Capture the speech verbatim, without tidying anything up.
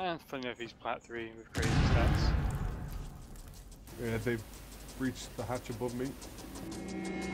And funny enough, he's plat three with crazy stats. Yeah, they've reached the hatch above me.